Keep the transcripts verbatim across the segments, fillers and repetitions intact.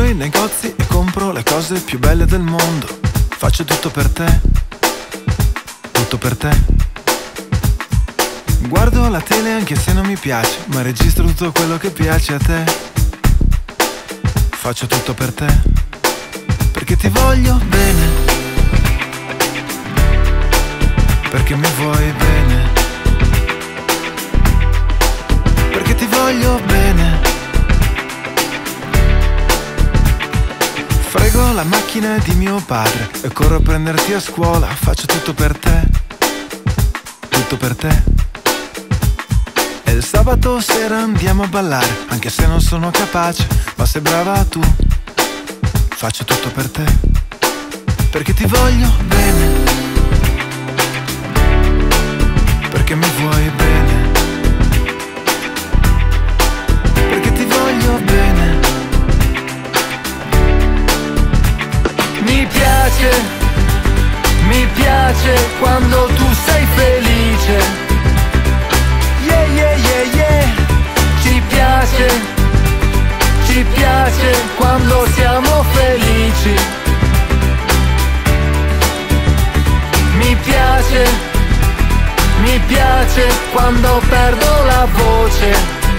i negozi e compro le cose più belle del mondo. Faccio tutto per te, tutto per te. Guardo la tele anche se non mi piace, ma registro tutto quello che piace a te. Faccio tutto per te, perché ti voglio bene, perché mi vuoi bene, perché ti voglio bene. Frego la macchina di mio padre e corro a prenderti a scuola. Faccio tutto per te, tutto per te. E il sabato sera andiamo a ballare, anche se non sono capace, ma sei brava tu. Faccio tutto per te, perché ti voglio bene, perché mi vuoi bene, perché ti voglio bene. Mi piace, mi piace quando tu sei felice. Yeah, yeah, yeah, yeah. Ci piace, ci piace quando siamo felici. Mi piace, mi piace quando perdo la voce,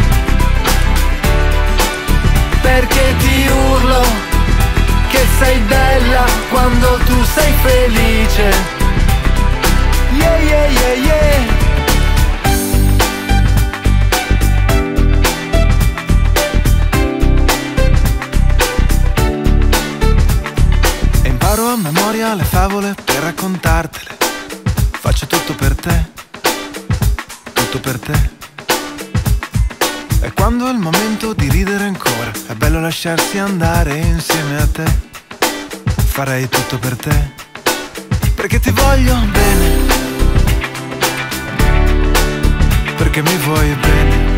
perché ti urlo che sei bella quando tu sei felice. Yeah, yeah, yeah, yeah. E imparo a memoria le favole per raccontartele. Faccio tutto per te, tutto per te. E quando è il momento di ridere ancora, è bello lasciarsi andare insieme a te. Farei tutto per te, perché ti voglio bene, perché mi vuoi bene,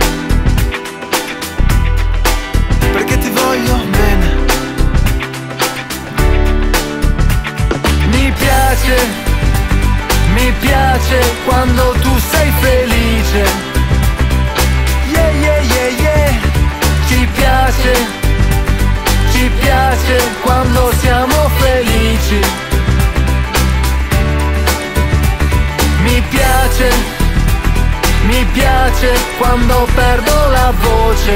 perché ti voglio bene. Mi piace, mi piace quando tu sei felice. Yeah, yeah, yeah, yeah. Ci piace, ci piace quando siamo felici. Mi piace, mi piace quando perdo la voce,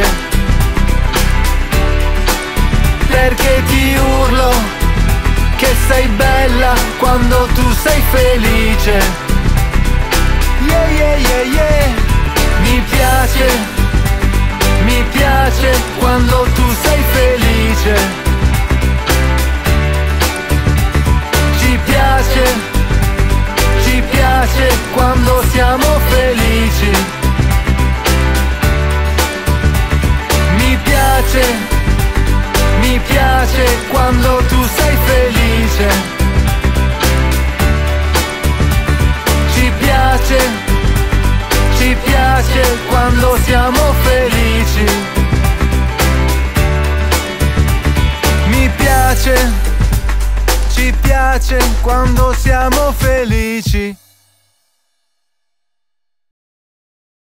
perché ti urlo che sei bella quando tu sei felice. Yeah, yeah, yeah, yeah. Mi piace, mi piace quando tu sei felice. Ci piace, ci piace quando siamo felici. Mi piace, mi piace quando tu sei felice. Ci piace, ci piace quando siamo felici. Mi piace, ci piace quando siamo felici.